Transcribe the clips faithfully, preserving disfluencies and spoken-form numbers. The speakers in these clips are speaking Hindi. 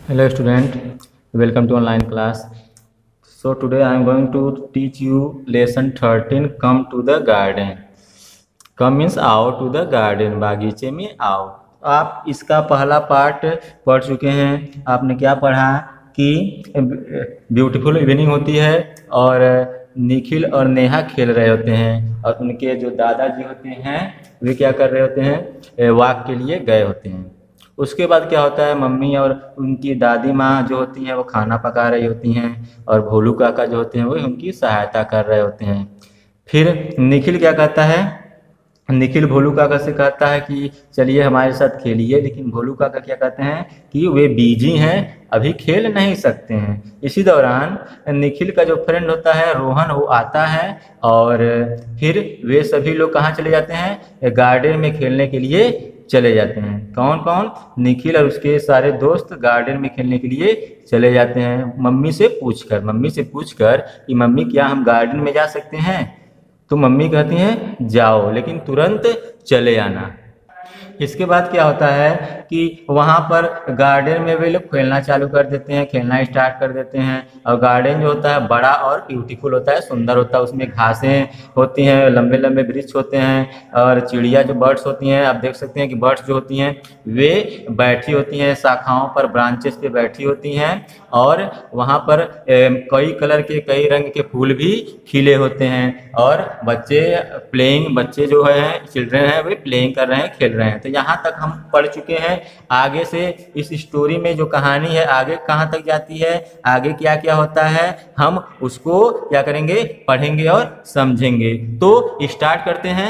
Hello student, welcome to online class. So today I am going to teach you lesson thirteen. Come to the garden. Come means आओ to the garden. बागीचे में आओ. आप इसका पहला पार्ट पढ़ चुके हैं. आपने क्या पढ़ा कि ब्यूटीफुल इवनिंग होती है और निखिल और नेहा खेल रहे होते हैं और उनके जो दादाजी होते हैं वे क्या कर रहे होते हैं, वॉक के लिए गए होते हैं. उसके बाद क्या होता है, मम्मी और उनकी दादी माँ जो होती हैं वो खाना पका रही होती हैं और भोलू काका जो होते हैं वो उनकी सहायता कर रहे होते हैं. फिर निखिल क्या कहता है, निखिल भोलू काका से कहता है कि चलिए हमारे साथ खेलिए, लेकिन भोलू काका क्या कहते हैं कि वे बिजी हैं, अभी खेल नहीं सकते हैं. इसी दौरान निखिल का जो फ्रेंड होता है रोहन वो आता है और फिर वे सभी लोग कहाँ चले जाते हैं, गार्डन में खेलने के लिए चले जाते हैं. कौन कौन, निखिल और उसके सारे दोस्त गार्डन में खेलने के लिए चले जाते हैं. मम्मी से पूछकर मम्मी से पूछकर कि मम्मी क्या हम गार्डन में जा सकते हैं, तो मम्मी कहती हैं जाओ लेकिन तुरंत चले आना. इसके बाद क्या होता है कि वहाँ पर गार्डन में वे लोग खेलना चालू कर देते हैं, खेलना स्टार्ट कर देते हैं. और गार्डन जो होता है बड़ा और ब्यूटीफुल होता है, सुंदर होता है. उसमें घासें होती हैं, लंबे लंबे वृक्ष होते हैं और चिड़िया जो बर्ड्स होती हैं, आप देख सकते हैं कि बर्ड्स जो होती हैं वे बैठी होती हैं शाखाओं पर, ब्रांचेस पे बैठी होती हैं. और वहाँ पर ए, कई कलर के कई रंग के फूल भी खिले होते हैं और बच्चे प्लेइंग बच्चे जो है चिल्ड्रन हैं वे प्लेइंग कर रहे हैं, खेल रहे हैं. तो यहाँ तक हम पढ़ चुके हैं. आगे से इस स्टोरी में जो कहानी है आगे कहाँ तक जाती है, आगे क्या क्या होता है, हम उसको क्या करेंगे, पढ़ेंगे और समझेंगे. तो स्टार्ट करते हैं.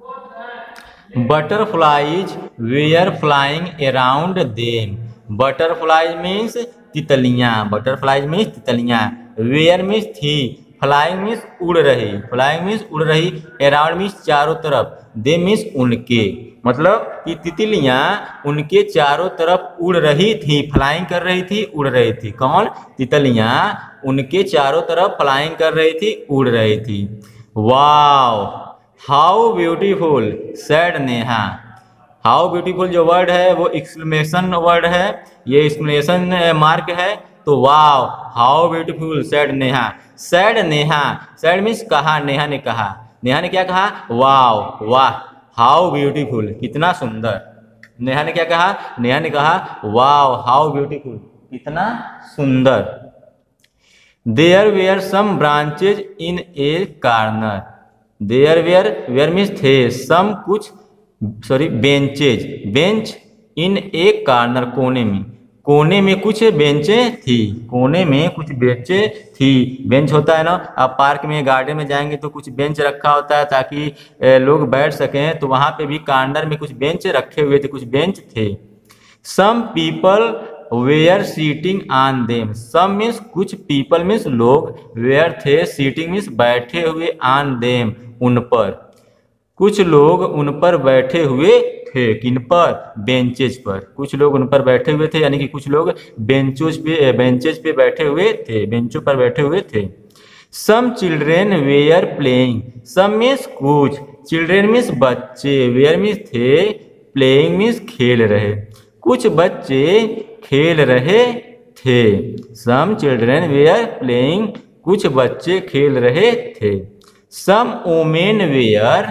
Butterflies were flying around them. Butterflies means तितलियाँ, बटरफ्लाइज मीन्स तितलियाँ. वेयर मीन्स थी, फ्लाइंग मीन्स उड़ रही, फ्लाइंग मीन्स उड़ रही. अराउंड मीन्स चारों तरफ, दे मीन्स उनके, मतलब कि तितलियाँ उनके चारों तरफ उड़ रही थी, फ्लाइंग कर रही थी, उड़ रही थी. कौन, तितलियाँ उनके चारों तरफ फ्लाइंग कर रही थी, उड़ रही थी. Wow how beautiful said Neha. How beautiful जो वर्ड है वो एक्सक्लेमेशन वर्ड है, ये एक्सक्लेमेशन मार्क है. तो wow how beautiful said Neha. Said Neha, said means कहा, नेहा ने कहा. नेहा ने क्या कहा, वाओ वाह, हाउ ब्यूटीफुल कितना सुंदर. नेहा ने क्या कहा, नेहा ने कहा वाओ हाउ ब्यूटीफुल कितना सुंदर. There were some branches in a corner. There were, were means थे, सम कुछ, सॉरी बेंचेज, बेंच, इन एक कार्नर कोने में, कोने में कुछ बेंचें थी, कोने में कुछ बेंचें थी. बेंच होता है ना, आप पार्क में गार्डन में जाएंगे तो कुछ बेंच रखा होता है ताकि लोग बैठ सकें, तो वहाँ पे भी कार्नर में कुछ बेंच रखे हुए थे, कुछ बेंच थे. Some people were sitting on them. Some means कुछ, पीपल मीन्स लोग, वेयर थे, सीटिंग मीन्स बैठे हुए, ऑन देम उन पर, कुछ लोग उन पर बैठे हुए थे. किन पर, बेंचेज पर, कुछ लोग उन पर बैठे हुए थे, यानी कि कुछ लोग बेंचोज पे बेंचेज पे बैठे हुए थे, बेंचों पर बैठे हुए थे. Some children were playing. Some means कुछ, चिल्ड्रेन मीन्स बच्चे, वेयर मीन्स थे, प्लेइंग मीन्स खेल रहे, कुछ बच्चे खेल रहे थे. सम चिल्ड्रेन वेयर प्लेइंग, कुछ बच्चे खेल रहे थे. Some women were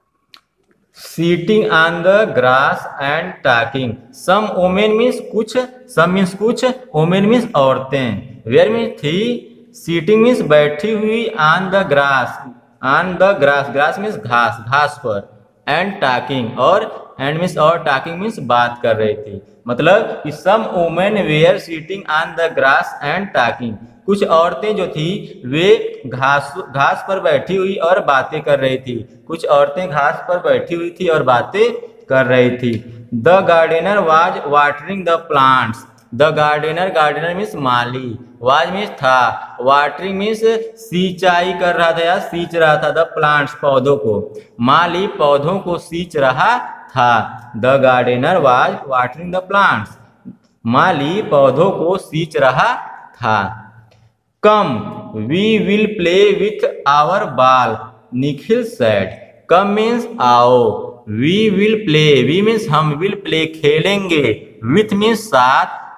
sitting on the grass and talking. Some women means कुछ, सम मीन्स कुछ, वुमेन मीन्स औरतें, वेयर मीन्स थी, सीटिंग मीन्स बैठी हुई, on the grass, on the grass, grass means घास, घास पर, एंड टॉकिंग, और एंड मीन्स और, टॉकिंग मीन्स बात कर रही थी. मतलब कि some women were sitting on the grass and talking. कुछ औरतें जो थी वे घास घास पर बैठी हुई और बातें कर रही थी, कुछ औरतें घास पर बैठी हुई थी और बातें कर रही थी. The gardener was watering the plants. The gardener, gardener means माली, वाज मीन्स था, वाटरिंग मीन्स सिंचाई कर रहा था या सींच रहा था, द प्लांट्स पौधों को, माली पौधों को सींच रहा था. The gardener was watering the plants, माली पौधों को सींच रहा था. Come we will play with our ball, Nikhil said. Come means आओ, we will play, we means हम, विल प्ले खेलेंगे, विथ मीन्स साथ,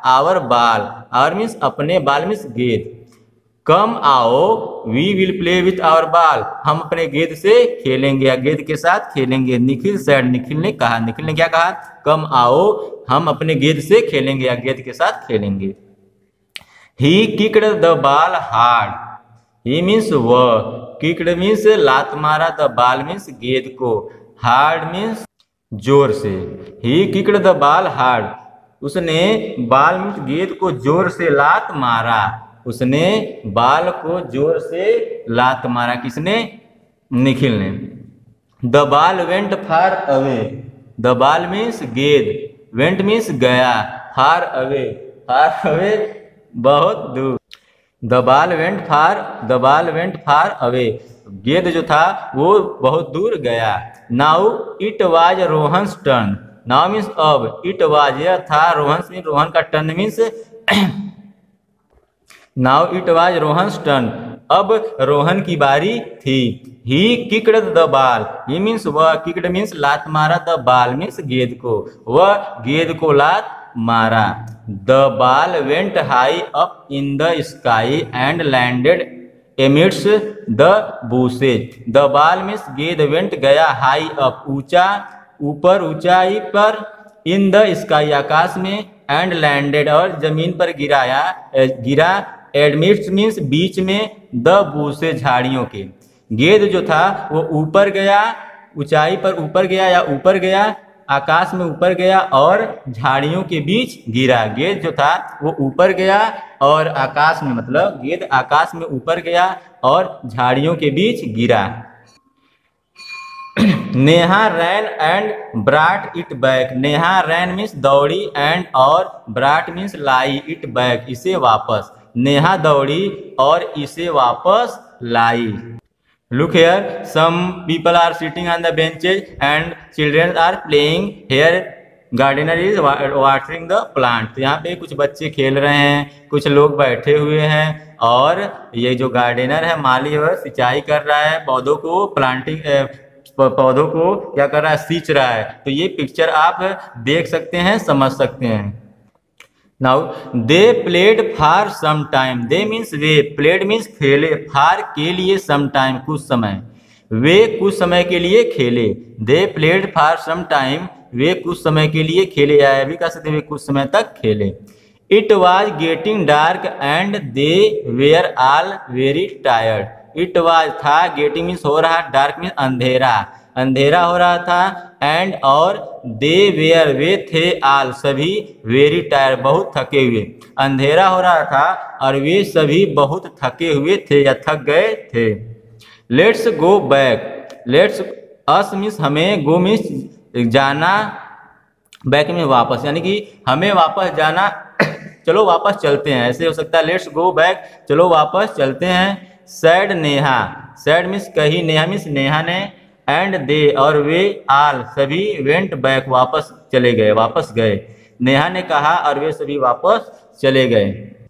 आवर बाल, आवर मीन्स अपने, बाल मीन्स गेंद। कम आओ, we will play with our ball, हम अपने गेंद से खेलेंगे या गेंद के साथ खेलेंगे। निखिल सेड, निखिल ने कहा, निखिल ने क्या कहा, कम आओ हम अपने गेंद से खेलेंगे या गेंद के साथ खेलेंगे। He kicked the ball hard, he means वह, किक्ड मीन्स लात मारा, द बॉल मीन्स गेंद को, हार्ड मीन्स जोर से। He kicked the ball hard, उसने बॉल मीन्स गेंद को जोर से लात मारा, उसने बाल को जोर से लात मारा, किसने, निखिल ने। The ball went far away, the ball means गेंद, वेंट मीन्स गया, फार अवे, फार अवे बहुत दूर। The ball went far, the ball went far away, गेंद जो था वो बहुत दूर गया। Now it was Rohan's turn, now means अब, इट वाज यह था, रोहन्स मीन्स रोहन का turn means now it was Rohan's turn, अब रोहन की बारी थी। He kicked the ball, he means वह, किक्ड मीन्स लात मारा, द बॉल मीन्स गेंद को, वह गेंद को लात मारा। The ball went high up in the sky and landed amidst the bushes, the ball means गेंद, वेंट गया, हाई अप ऊंचा, ऊपर, ऊंचाई पर, इन द स्काई आकाश में, एंड लैंडेड और जमीन पर गिराया, गिरा, एडमिट्स मीन्स बीच में, द बूसे झाड़ियों के, गेंद जो था वो ऊपर गया, ऊंचाई पर ऊपर गया या ऊपर गया, आकाश में ऊपर गया और झाड़ियों के बीच गिरा। गेंद जो था वो ऊपर गया और आकाश में, मतलब गेंद आकाश में ऊपर गया और झाड़ियों के बीच गिरा। Neha ran and brought it back, Neha ran means दौड़ी, एंड और ब्राट मीन्स लाई, इट बैक इसे वापस, नेहा दौड़ी और इसे वापस लाई। Look here, some people are sitting on the benches and children are playing. Here, gardener is watering the plant. तो यहाँ पे कुछ बच्चे खेल रहे हैं, कुछ लोग बैठे हुए हैं और ये जो गार्डनर है, माली, वह सिंचाई कर रहा है पौधों को, प्लांटिंग पौधों को क्या कर रहा है, सींच रहा है। तो ये पिक्चर आप देख सकते हैं, समझ सकते हैं। Now they played for some time, they means way, played means खेले, for के लिए some time कुछ समय, वे कुछ समय के लिए खेले। they played for some time, वे कुछ समय के लिए खेले, या भी कह सकते वे कुछ समय तक खेले। it was getting dark and they were all very tired, it was था, getting means हो रहा, dark means अंधेरा, अंधेरा हो रहा था, एंड और दे वेयर वे थे, आल सभी, वेरी टायर बहुत थके हुए, अंधेरा हो रहा था और वे सभी बहुत थके हुए थे या थक गए थे। Let's go back, let's us means हमें, गो मीन्स जाना, बैक में वापस, यानी कि हमें वापस जाना, चलो वापस चलते हैं, ऐसे हो सकता है। लेट्स गो बैक, चलो वापस चलते हैं। सैड नेहा, सैड मीन्स कही, नेहा मीन्स नेहा ने, एंड दे और वे, आल सभी, वेंट बैक वापस चले गए, वापस गए। नेहा ने कहा और वे सभी वापस चले गए।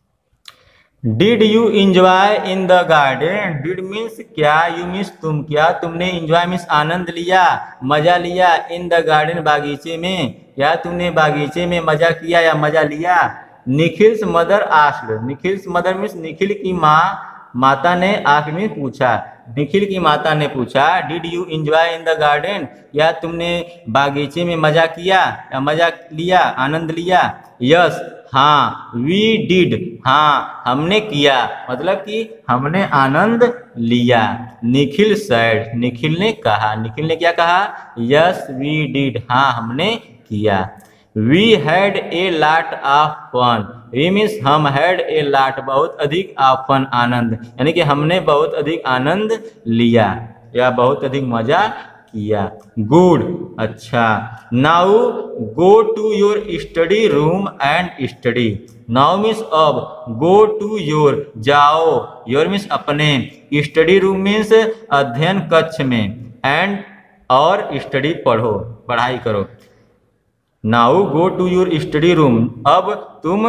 Did you enjoy in the garden, did means क्या, यू मीन्स तुम, क्या तुमने, इंजॉय मीन्स आनंद लिया, मजा लिया, इन द गार्डन बागीचे में, क्या तुमने बागीचे में मजा किया या मजा लिया। Nikhil's mother asked, Nikhil's mother means Nikhil की माँ, माता ने, आस्क्ड मीन्स पूछा, निखिल की माता ने पूछा। Did you enjoy in the garden, या तुमने बागीचे में मजा किया या मजा लिया, आनंद लिया। यस, हाँ, वी डिड, हाँ हमने किया, मतलब कि हमने आनंद लिया। निखिल सैड, निखिल ने कहा, निखिल ने क्या कहा, यस वी डिड, हाँ हमने किया। We had a lot of fun, we means हम, हैड ए लॉट बहुत अधिक, ऑफ फन आनंद, यानी कि हमने बहुत अधिक आनंद लिया या बहुत अधिक मजा किया। गुड, अच्छा। Now go to your study room and study, now means अब, गो टू योर जाओ, योर मीन्स अपने, स्टडी रूम मीन्स अध्ययन कक्ष में, एंड और स्टडी पढ़ो, पढ़ाई करो। Now go to your study room, अब तुम,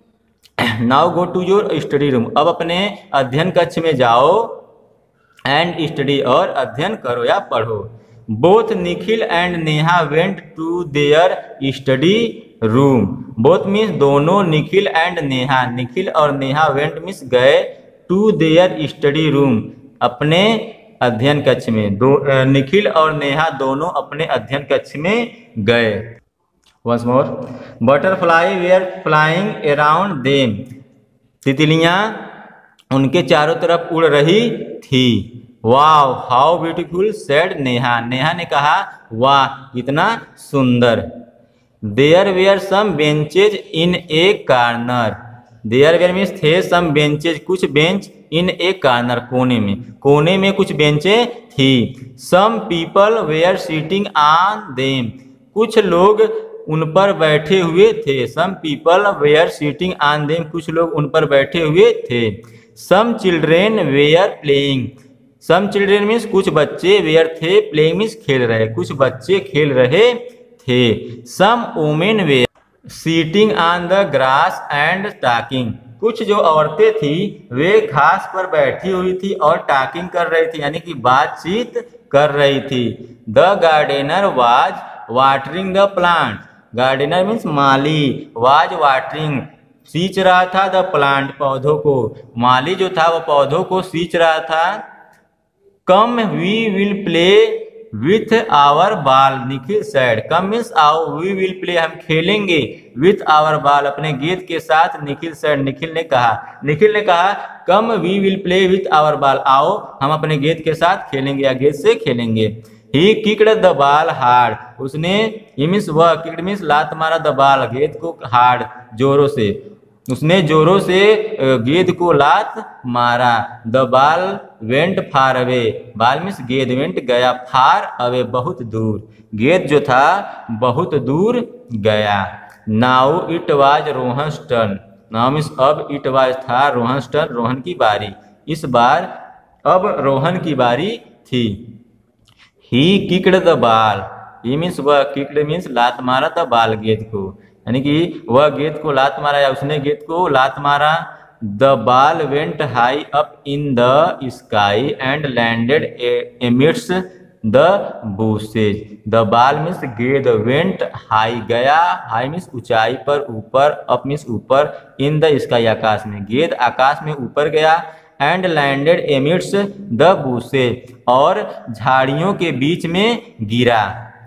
now go to your study room, अब अपने अध्ययन कक्ष में जाओ, एंड स्टडी और अध्ययन करो या पढ़ो। Both Nikhil and Neha went to their study room, both means दोनों, निखिल एंड नेहा, निखिल और नेहा वेंट मीन्स गए टू देयर स्टडी रूम, अपने अध्ययन कक्ष में। दो निखिल और नेहा दोनों अपने अध्ययन कक्ष में गए। Once more, butterfly were flying around them, तितलियां उनके चारों तरफ उड़ रही थी। Wow how beautiful said Neha, Neha ने कहा वाह कितना सुंदर। There were some benches in a corner, there were means थे, सम बेंचेज कुछ बेंच, इन ए कार्नर कोने में, कोने में कुछ बेंचें थी। Some people were sitting on them, कुछ लोग उन पर बैठे हुए थे। Some people were sitting on them, कुछ लोग उन पर बैठे हुए थे। Some children were playing, some children means कुछ बच्चे, वेयर थे, प्लेइंग मीन्स खेल रहे, कुछ बच्चे खेल रहे थे। Some women were sitting on the grass and talking, कुछ जो औरतें थी वे घास पर बैठी हुई थी और टॉकिंग कर रही थी, यानी कि बातचीत कर रही थी। The gardener was watering the plant, gardener means माली, वाज वाटरिंग सींच रहा था, द प्लांट पौधों को, माली जो था वो पौधों को सींच रहा था। Come we will play with our ball, Nikhil said, come means आओ, वी विल प्ले हम खेलेंगे, विथ आवर बाल अपने गेंद के साथ, निखिल सेड निखिल ने कहा, निखिल ने कहा come we will play with our ball, आओ हम अपने गेंद के साथ खेलेंगे या गेंद से खेलेंगे। He kicked the ball hard, उसने, ही मीन्स वह, किक्ड मीन्स लात मारा, द बाल गेंद को हार्ड जोरों से, उसने जोरों से गेंद को लात मारा। The ball went far away, ball means गेंद, वेंट गया, फार अवे बहुत दूर, गेंद जो था बहुत दूर गया। Now it was Rohan's turn, now means अब, इट वाज था, रोहन्स टर्न रोहन की बारी, इस बार अब रोहन की बारी थी। He kicked the ball, he means वह, किक्ड मीन्स लात मारा, द बाल गेंद को, यानी कि वह गेंद को लात मारा या उसने गेंद को लात मारा। The ball went high up in the sky and landed amidst the bushes, the ball means गेंद, वेंट हाई गया, हाई मीन्स ऊंचाई पर, ऊपर, अप मीन्स ऊपर, इन द स्काई आकाश में, गेंद आकाश में ऊपर गया। And landed amidst the bushes, और झाड़ियों के बीच में गिरा।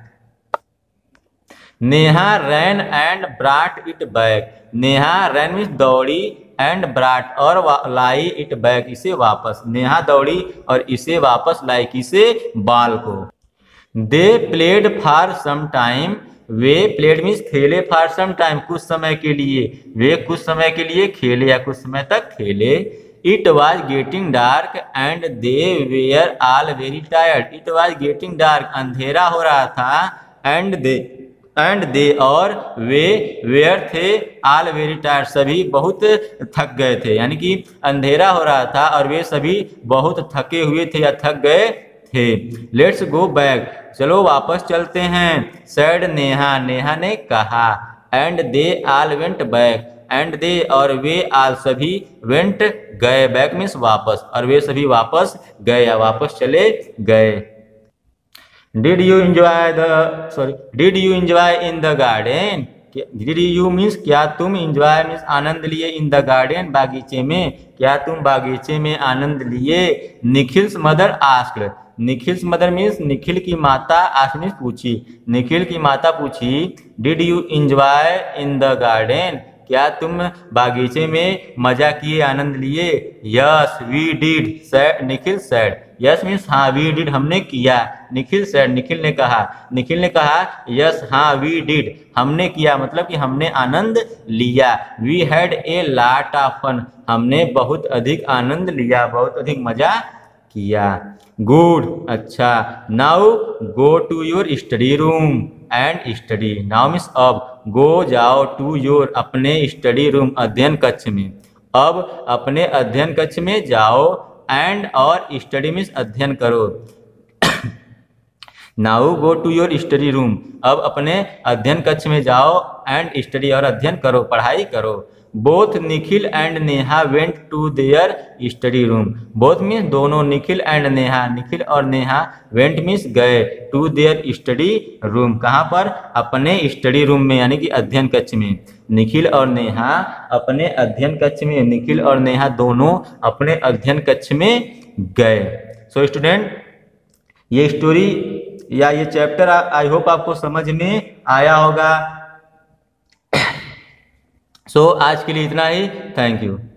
Neha ran and brought it back, Neha ran means दौड़ी, एंड ब्राट और लाई इट बैक इसे वापस, नेहा दौड़ी और इसे वापस लाई, किसे, बाल को। They played for some time, वे प्लेड मीन्स खेले, फॉर सम टाइम कुछ समय के लिए, वे कुछ समय के लिए खेले या कुछ समय तक खेले। It was getting dark and they were all very tired, it was getting dark अंधेरा हो रहा था, एंड दे एंड दे और वे वेयर थे, ऑल वेरी टायर्ड सभी बहुत थक गए थे, यानी कि अंधेरा हो रहा था और वे सभी बहुत थके हुए थे या थक गए थे। लेट्स गो बैक, चलो वापस चलते हैं। सैड नेहा, नेहा ने कहा। And they all went back, and they और वे ऑल सभी, वेंट गए, बैक मीन्स वापस, और वे सभी वापस गए या वापस चले गए। Did you enjoy the sorry did you enjoy in the garden, did you means क्या तुम, इंजॉय मीन्स आनंद लिए, इन द गार्डन बागीचे में, क्या तुम बागीचे में आनंद लिए। Nikhil's mother asked, Nikhil's mother means Nikhil की माता, आस्क्ड मीन्स पूछी, निखिल की माता पूछी। Did you enjoy in the garden, क्या तुम बागीचे में मजा किए, आनंद लिए। Yes we did, said Nikhil said, yes means हाँ, वी डिड हमने किया, निखिल सैड निखिल ने कहा, निखिल ने कहा यस हाँ वी डिड हमने किया, मतलब कि हमने आनंद लिया। We had a lot of fun, हमने बहुत अधिक आनंद लिया, बहुत अधिक मजा किया। गुड, अच्छा। Now go to your study room and study, now means अब, गो जाओ, टू योर अपने, स्टडी रूम अध्ययन कक्ष में, अब अपने अध्ययन कक्ष में जाओ, एंड और स्टडी मीन्स अध्ययन करो। Now go to your study room, अब अपने अध्ययन कक्ष में जाओ, एंड स्टडी और अध्ययन करो, पढ़ाई करो। Both Nikhil and Neha went to their study room. Both means दोनों, निखिल एंड नेहा, निखिल और नेहा, वेंट मीन्स गए, टू देयर स्टडी रूम, कहाँ पर, अपने स्टडी रूम में यानी कि अध्ययन कक्ष में। निखिल और नेहा अपने अध्ययन कक्ष में, निखिल और नेहा दोनों अपने अध्ययन कक्ष में गए। सो स्टूडेंट, ये स्टोरी या ये चैप्टर आई होप आपको समझ में आया होगा। सो so, आज के लिए इतना ही। Thank you.